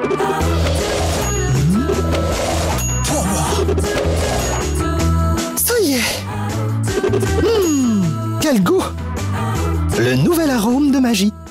Ça y est. Quel goût! Le nouvel arôme de magie.